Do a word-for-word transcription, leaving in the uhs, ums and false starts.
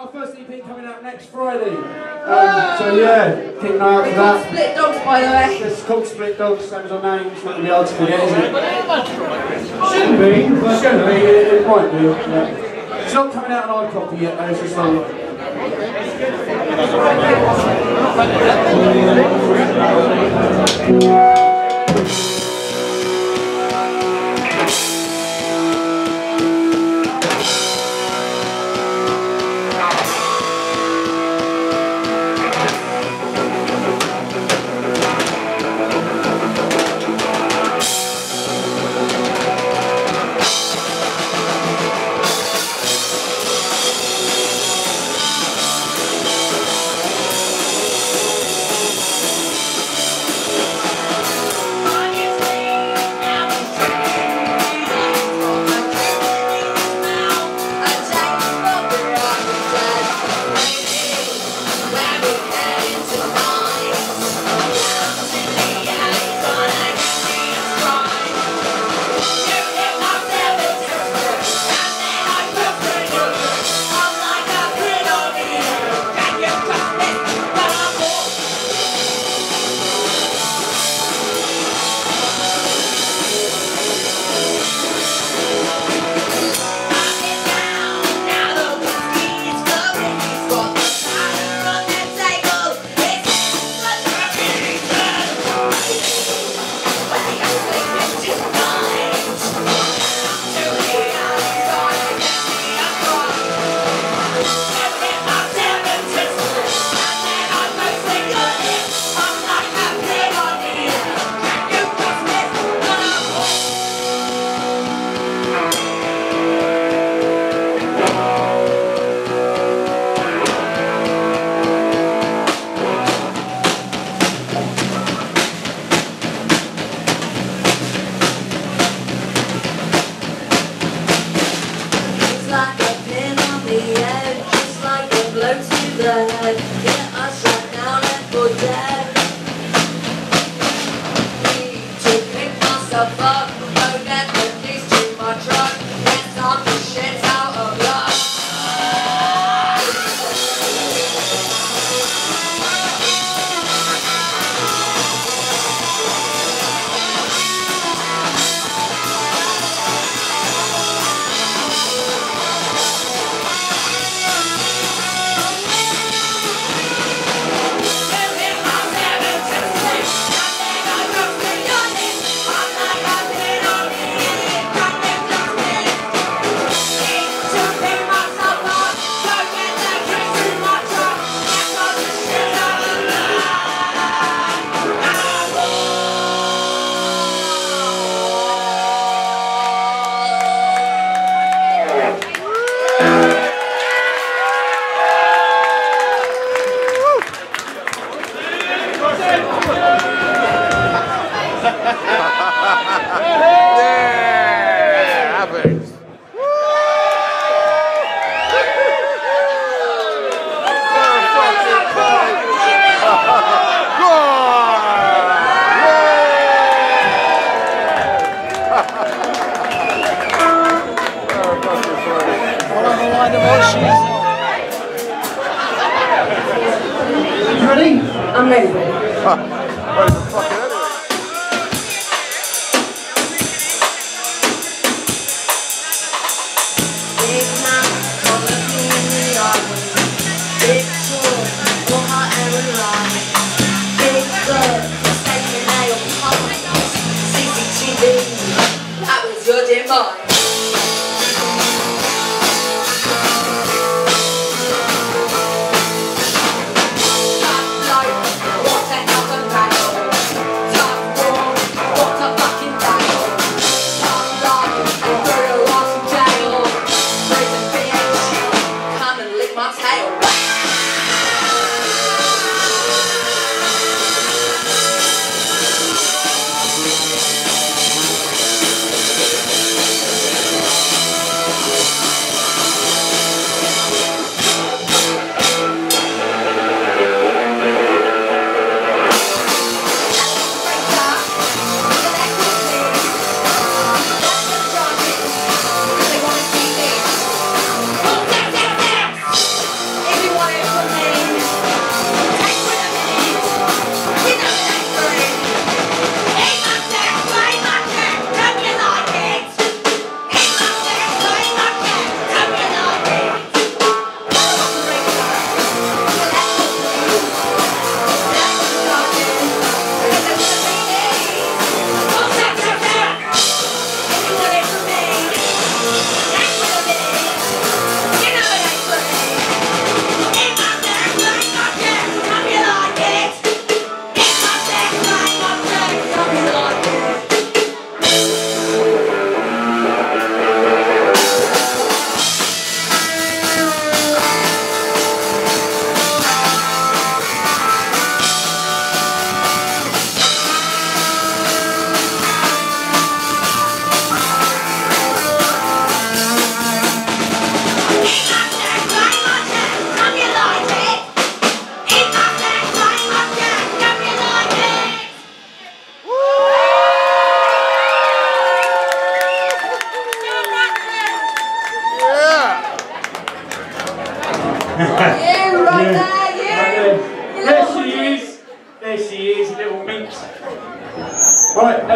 our first E P coming out next Friday. Um, so yeah, keep an eye out for that. Split Dogs, by the way. It's called Split Dogs, same as our name. It's not going to be hard to forget, is it? Shouldn't be, but Shouldn't be, it, it might do. Yeah. It's not coming out on hard copy yet, though, it's just like... I'm ready. Where's the fucking anyway? Big man, come with me in the yard. Big tour, go hot and rely. Big bird, taking out your pump. C C T V, that was your demise. You right there, you! There she is. There she is, little minx. Right.